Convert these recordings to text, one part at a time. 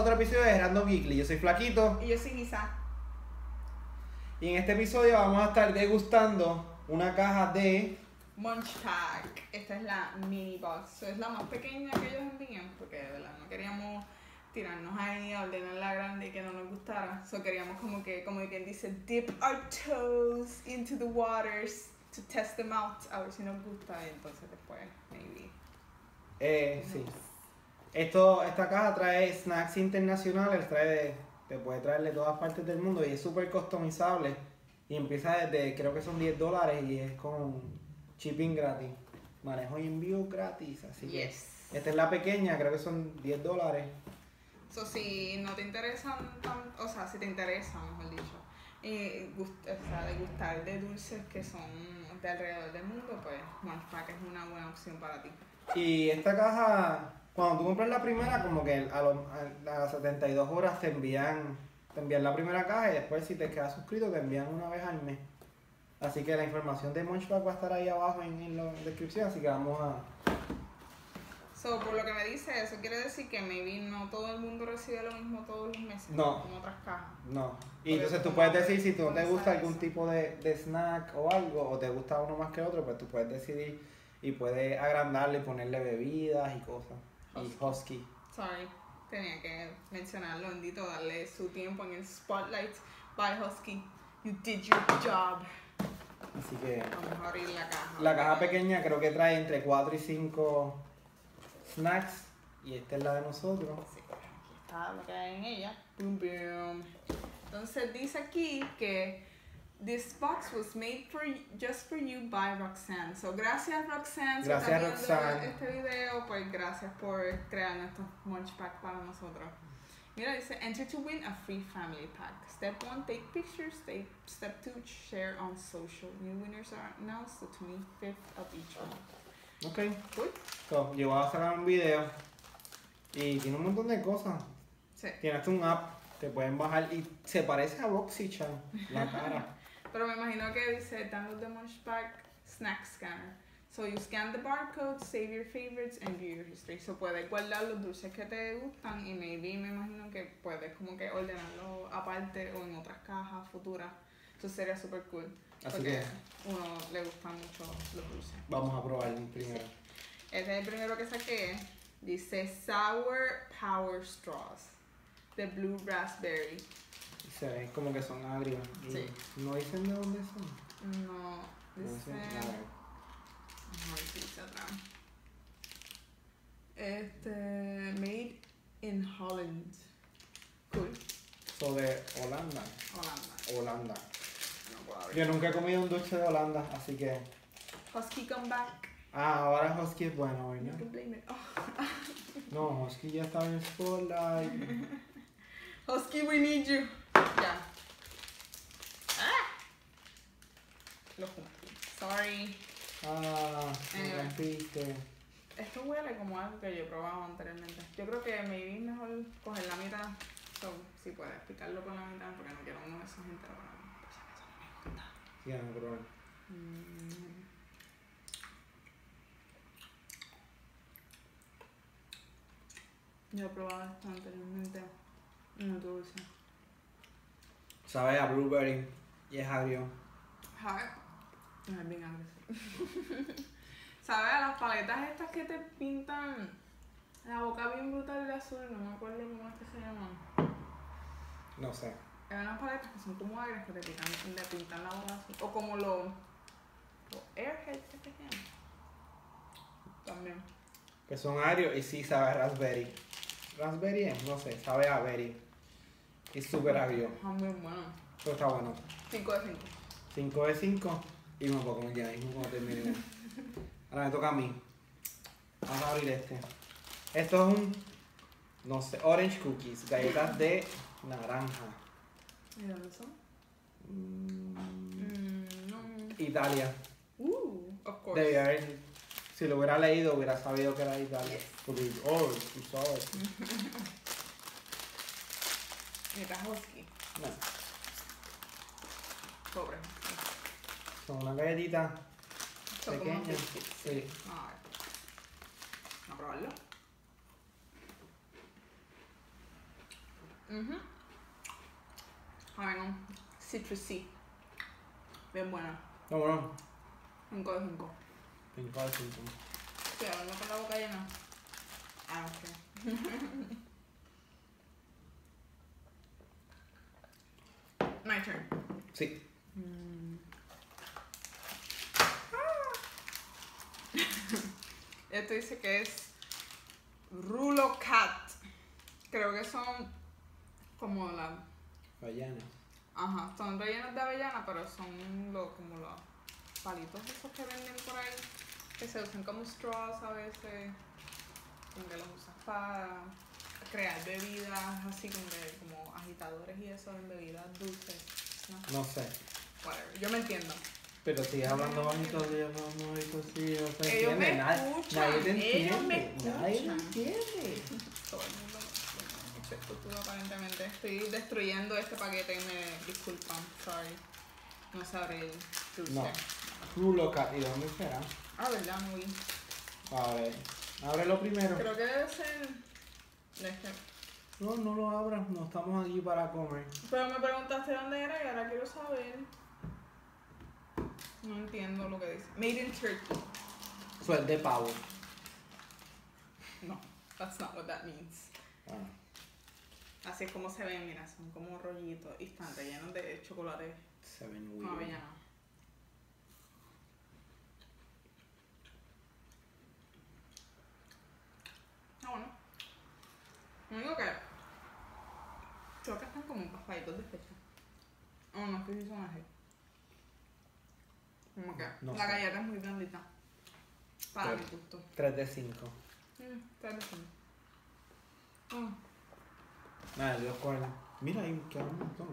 otro episodio de Random Geekly. Yo soy Flaquito. Y yo soy Lisa. Y en este episodio vamos a estar degustando una caja de... Munch Pack. Esta es la mini box. Es la más pequeña que ellos envían, porque de verdad no queríamos tirarnos ahí a ordenar la grande y que no nos gustara. Queríamos como quien dice, dip our toes into the waters to test them out, a ver si nos gusta y entonces después, maybe. Sí. Esta caja trae snacks internacionales, te puede traer de todas partes del mundo y es súper customizable. Y empieza desde, creo que son $10 y es con shipping gratis. Manejo y envío gratis, así que esta es la pequeña, creo que son $10. Si no te interesan, si te interesa, mejor dicho, degustar de dulces que son de alrededor del mundo, pues Munch Pack es una buena opción para ti. Y esta caja, cuando tú compras la primera, como que a las 72 horas te envían la primera caja y después si te quedas suscrito te envían una vez al mes. Así que la información de Munch Pack va a estar ahí abajo en la descripción, así que vamos a... Por lo que me dice, eso quiere decir que maybe no todo el mundo recibe lo mismo todos los meses, no, como otras cajas. No. Y entonces tú puedes decir si tú te gusta algún tipo de snack o algo, o te gusta uno más que otro, pues tú puedes decidir y puedes agrandarle y ponerle bebidas y cosas. Y Husky. Sorry, tenía que mencionarlo, bendito, darle su tiempo en el spotlight. Bye Husky, you did your job. Así que... Vamos a abrir la caja. La caja pequeña creo que trae entre 4 y 5 snacks. Y esta es la de nosotros. Sí, aquí está lo que hay en ella. Boom, boom. Entonces dice aquí que this box was made just for you by Roxanne. Gracias Roxanne. Gracias si estás viendo Roxanne. este video, pues gracias por crear nuestros Munch Pack para nosotros. Mira, dice, enter to win a free family pack. Step 1, take pictures. Step 2, share on social. New winners are announced the 25th of each month. Ok. Cool. So, yo voy a sacar un video. Y tiene un montón de cosas. Sí. Tiene hasta un app. Te pueden bajar y se parece a BoxyChan, la cara. Pero me imagino que dice, download the Munch Pack snack scanner. You scan the barcode, save your favorites, and view your history. Puedes guardar los dulces que te gustan y me imagino que puedes como que ordenarlo aparte o en otras cajas futuras. Eso sería super cool. Así porque que uno le gustan mucho los dulces. vamos a probar el primero. Este es el primero que saqué. Dice Sour Power Straws de Blue Raspberry. Se ven como que son agrios. Sí. ¿No dicen de dónde son? No, dice... Vamos a ver si dice atrás. Made in Holland. Cool. De Holanda. Holanda. No puedo abrir. Yo nunca he comido un dulce de Holanda, así que... Husky come back. Ahora Husky es bueno, You ¿verdad? can blame it. No, Husky ya está en el spotlight. Husky, we need you. Ya. Lo junté. Sorry. Me rompiste. Esto huele como algo que yo he probado anteriormente. Yo creo que maybe es mejor coger la mitad. Si puedes picarlo con la mitad, porque no quiero uno de esos enteros para mí. Por si acaso no me gusta. Sí, déjame probar. Yo he probado esto anteriormente. Muy dulce. Sabe a blueberry y es agrio. No es bien agresivo. ¿Sabes? A las paletas estas que te pintan la boca bien brutal de azul, no me acuerdo cómo es que se llaman. No sé. Hay unas paletas que son como agrias que te pintan la boca azul. O como los Airheads que se llaman. También. Que son agrios y sí sabe a raspberry. Raspberry es, no sé, sabe a berry. Es súper agrio. Son bien buenos. Pero está bueno. 5 de 5. 5 de 5 y me puedo comer ya mismo cuando termine. Ahora me toca a mí. Vamos a abrir este. Esto es no sé, orange cookies, galletas de naranja. ¿Y dónde son? No. Italia. Of course. Debí haber, si lo hubiera leído, hubiera sabido que era de Italia. Porque, tú sabes. Mira, Husky. No, Pobre. son unas galletitas Son como unos pequeñas. biscuits. Sí. A ver. Vamos a probarlo. A ver, no. Citrusy. Bien buena. No, bueno, 5 de 5. 5 de 5. Estoy hablando con la boca llena. Ah, ok. My turn. Sí. Esto dice que es Rulo Cat. Creo que son como las... Avellana. Ajá, son rellenos de avellana, pero son como los palitos esos que venden por ahí, que se usan como straws a veces, como que los usas para crear bebidas así como agitadores y eso en bebidas dulces, ¿no? No sé. Whatever, yo me entiendo. Pero sigues hablando bonito, yo no bonito, sí, no se Ellos entiende. me escuchan, Nadie te entiende. ellos me escuchan. Nadie te entiende. Todo el mundo me excepto tú aparentemente. Estoy destruyendo este paquete y me disculpan, sorry. No sabré el dulce. No. Rulo Cat, ¿y dónde será? Ah, verdad, no vi. A ver, ábrelo primero. Creo que debe ser de este. No, no lo abras, no estamos aquí para comer. Pero me preguntaste dónde era y ahora quiero saber. No entiendo lo que dice. Made in Turkey. Eso es de pavo. No, that's not what that means. Ah, Así es como se ven, mira, son como rollitos y están rellenos de chocolate se ven con weird. avellana. Ah, bueno. Lo único que creo que están como pasaditos de fecha. Oh, no, que sí son así. Como que No la sé. galleta es muy blandita. Para mi gusto. 3 de 5. Está bien. Nada, yo cuál. Mira, ahí queda un montón.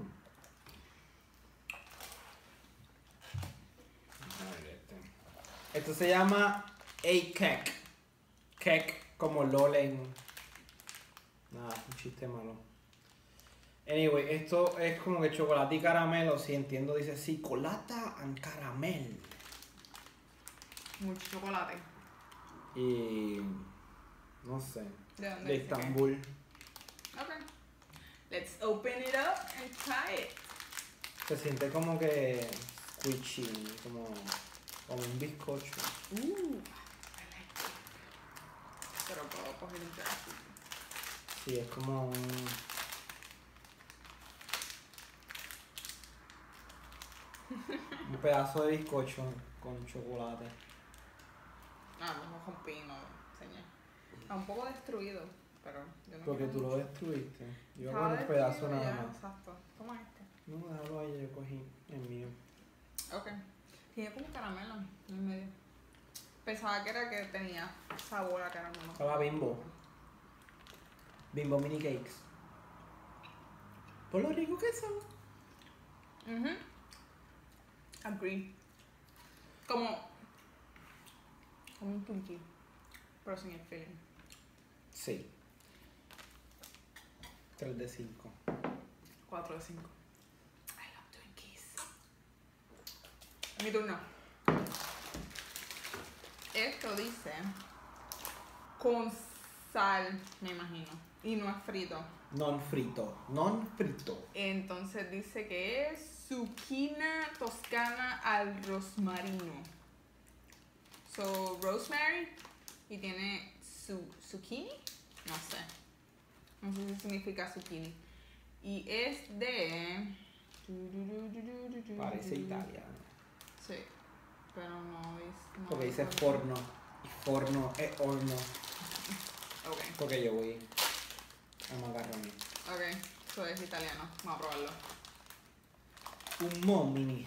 A ver, esto se llama A-Cake. Cake como LOL en... Nada, un chiste malo. Anyway, esto es como que chocolate y caramelo, si entiendo, dice chocolata and caramel. Mucho chocolate. Y... no sé, ¿De dónde de dice que? Estambul. Ok. Let's open it up and try it. Se siente como que squishy, como un bizcocho. I like it. Pero puedo coger un pedacito. Sí, es como un pedazo de bizcocho con chocolate. Ah, no con pino, señor. Está un poco destruido, pero yo no Porque quiero tú lo mucho. destruiste. Yo Estaba con un pedazo destruido nada ya, más. Exacto. Toma este. No, déjalo ahí, yo cogí el mío. Ok. Tiene como caramelo en el medio. Pensaba que era que tenía sabor a caramelo. Estaba Bimbo. Bimbo mini cakes. Por lo rico que son. Agree. Como un Twinkie, pero sin el feeling. Sí. 3 de 5. 4 de 5. I love Twinkies. Mi turno. Esto dice con sal, me imagino. Y no es frito. Non frito. Non frito. Entonces dice que es zucchina toscana al rosmarino. So, rosemary. Y tiene zucchini. No sé. No sé si significa zucchini. Y es de... Parece italiano. Sí. Pero no es... No Porque dice es- forno. Y forno es horno. Ok. Porque yo voy a macarroni. Ok. Eso es italiano. Vamos a probarlo. Un momini.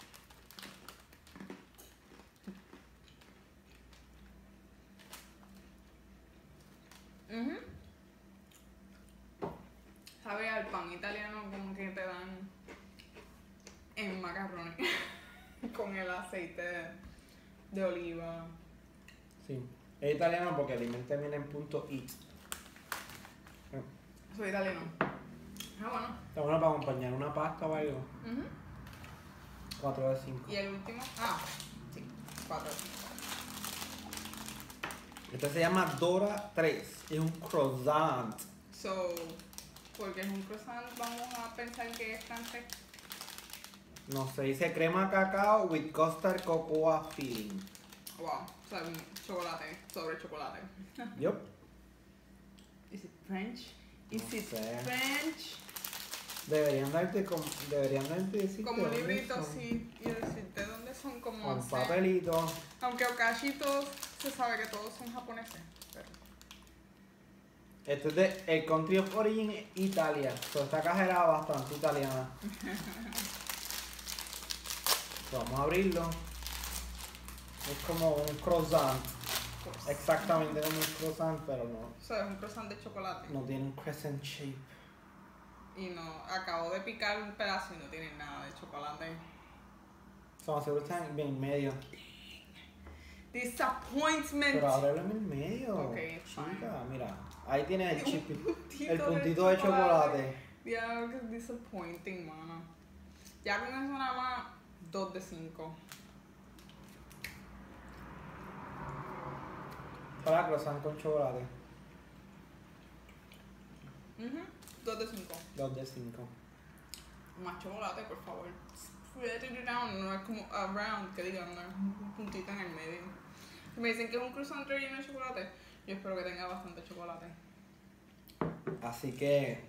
Sabe al pan italiano como que te dan en macarrones con el aceite de oliva. Sí. Es italiano porque el email termina en punto .it. Soy italiano. Ah, bueno. Está bueno para acompañar una pasta o algo. 4 de 5. Y el último. Ah, sí. 4. Este se llama Dora 3. Es un croissant. So, porque es un croissant, vamos a pensar que es francés. No sé, dice crema cacao with custard cocoa filling. Wow, o sea, chocolate sobre chocolate. Yup. Is it French? Is No it sé. French? Deberían darte decirte Como dónde libritos, son. sí, y decirte dónde son, como Con hacer. papelito. Aunque okashitos se sabe que todos son japoneses. Pero... Esto es de el Country of Origin Italia. So, esta caja era bastante italiana. So, vamos a abrirlo. Es como un croissant. pues, Exactamente como un croissant, pero no. O sea, es un croissant de chocolate. No tiene un crescent shape. Y no, acabo de picar un pedazo y no tiene nada de chocolate. So, seguro están bien en medio. Disappointment. Pero ábrelo en el medio. Ok, it's chica, fine. mira. Ahí tienes el chip. puntito El puntito de chocolate. Ya, que es disappointing, mano. Ya con eso nada más 2 de 5. Para croissant con chocolate. 2 de 5. 2 de 5. Más chocolate, por favor. Spread it around, no es como around, que digan, no es un puntito en el medio. Si me dicen que es un croissant relleno de chocolate, yo espero que tenga bastante chocolate. Así que.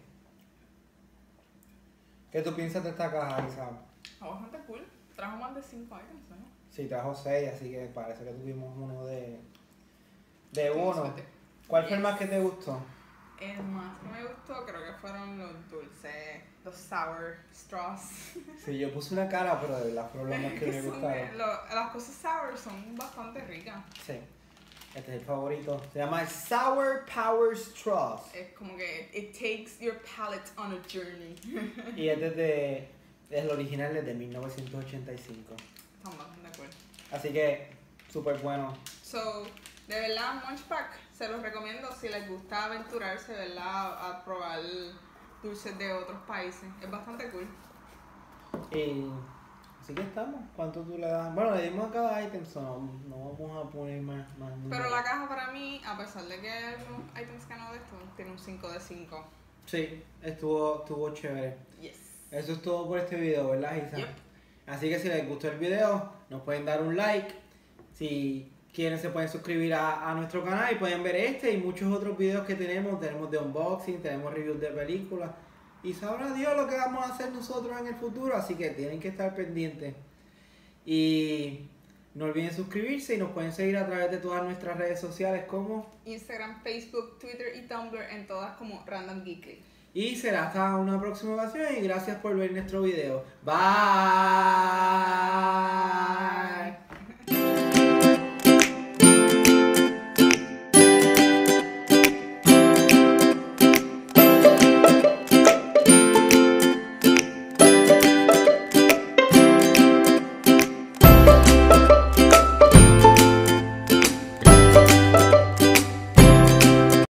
¿Qué tú piensas de esta caja, Isa? Está bastante cool. Trajo más de 5 items, ¿no? Sí, trajo 6, así que parece que tuvimos uno de Tengo uno. suerte. ¿Cuál fue el más que te gustó? El más que me gustó creo que fueron los dulces, los sour straws. Sí, yo puse una cara, pero de verdad fueron los más que me gustaron. Las cosas sour son bastante ricas. Sí, este es el favorito. Se llama Sour Power Straws. Es como que it takes your palate on a journey. Y es el original es de 1985. Están bastante cool. Así que, súper bueno. So, de verdad, Munchpack, se los recomiendo si les gusta aventurarse, ¿verdad? A probar dulces de otros países. Es bastante cool. Y así que estamos. ¿Cuánto tú le das? Bueno, le dimos a cada ítem, so no vamos a poner más Pero números. la caja para mí, a pesar de que hay algunos items que no de esto, tiene un 5 de 5. Sí, estuvo chévere. Yes. Eso es todo por este video, ¿verdad, Isa? Yep. Así que si les gustó el video, nos pueden dar un like. Si quieren, se pueden suscribir a nuestro canal y pueden ver este y muchos otros videos que tenemos. Tenemos de unboxing, tenemos reviews de películas. Y sabrá Dios lo que vamos a hacer nosotros en el futuro. Así que tienen que estar pendientes. Y no olviden suscribirse y nos pueden seguir a través de todas nuestras redes sociales como... Instagram, Facebook, Twitter y Tumblr en todas como Random Geekly. Y será hasta una próxima ocasión y gracias por ver nuestro video. Bye.